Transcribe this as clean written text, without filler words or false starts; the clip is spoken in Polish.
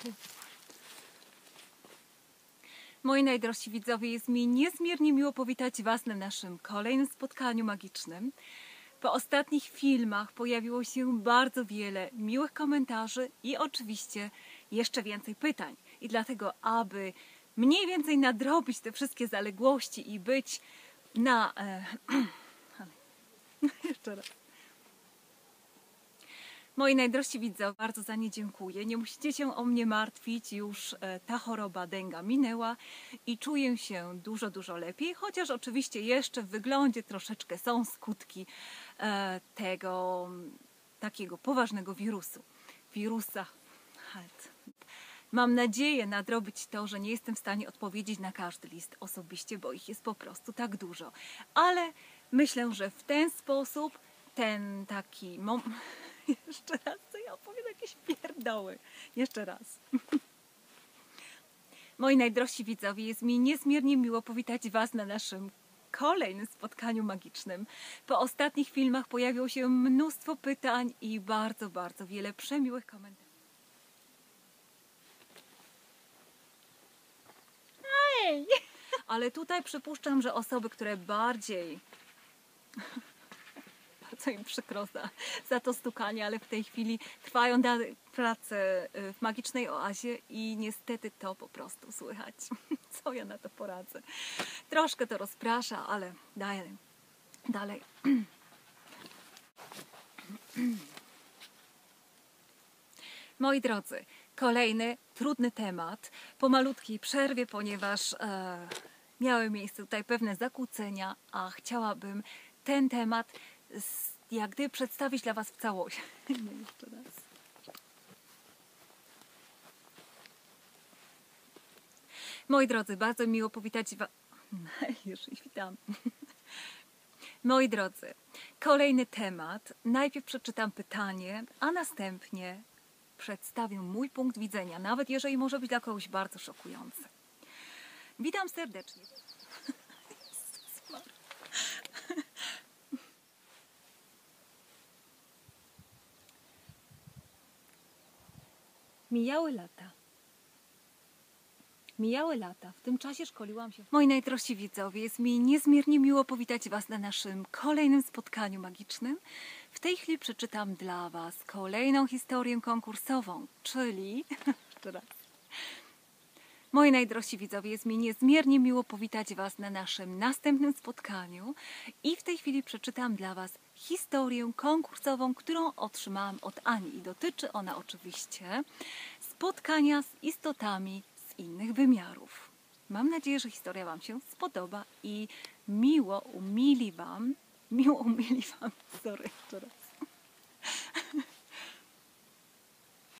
Moi najdrożsi widzowie, jest mi niezmiernie miło powitać Was na naszym kolejnym spotkaniu magicznym. Po ostatnich filmach pojawiło się bardzo wiele miłych komentarzy i oczywiście jeszcze więcej pytań. I dlatego, aby mniej więcej nadrobić te wszystkie zaległości i być na... Jeszcze raz. Moi najdrożsi widzowie, bardzo za nie dziękuję. Nie musicie się o mnie martwić, już ta choroba denga minęła i czuję się dużo lepiej, chociaż oczywiście jeszcze w wyglądzie troszeczkę są skutki tego takiego poważnego wirusa. Mam nadzieję nadrobić to, że nie jestem w stanie odpowiedzieć na każdy list osobiście, bo ich jest po prostu tak dużo. Ale myślę, że w ten sposób ten taki... Jeszcze raz, co ja opowiem, jakieś pierdoły. Jeszcze raz. Moi najdrożsi widzowie, jest mi niezmiernie miło powitać Was na naszym kolejnym spotkaniu magicznym. Po ostatnich filmach pojawiło się mnóstwo pytań i bardzo wiele przemiłych komentarzy. Ej! Ale tutaj przypuszczam, że osoby, które bardziej... Co im przykro za to stukanie, ale w tej chwili trwają dalej prace w magicznej oazie i niestety to po prostu słychać. Co ja na to poradzę? Troszkę to rozprasza, ale dalej. Moi drodzy, kolejny trudny temat po malutkiej przerwie, ponieważ miały miejsce tutaj pewne zakłócenia, a chciałabym ten temat jak gdyby przedstawić dla Was w całości. Jeszcze raz. Moi drodzy, bardzo miło powitać Was. Już ich witam. Moi drodzy, kolejny temat. Najpierw przeczytam pytanie, a następnie przedstawię mój punkt widzenia, nawet jeżeli może być dla kogoś bardzo szokujący. Witam serdecznie. Mijały lata. W tym czasie szkoliłam się. Moi najdrożsi widzowie, jest mi niezmiernie miło powitać Was na naszym kolejnym spotkaniu magicznym. W tej chwili przeczytam dla Was kolejną historię konkursową, czyli... Jeszcze raz. Moi najdrożsi widzowie, jest mi niezmiernie miło powitać Was na naszym następnym spotkaniu i w tej chwili przeczytam dla Was historię konkursową, którą otrzymałam od Ani i dotyczy ona oczywiście spotkania z istotami z innych wymiarów. Mam nadzieję, że historia Wam się spodoba i miło umili Wam, sorry, jeszcze raz.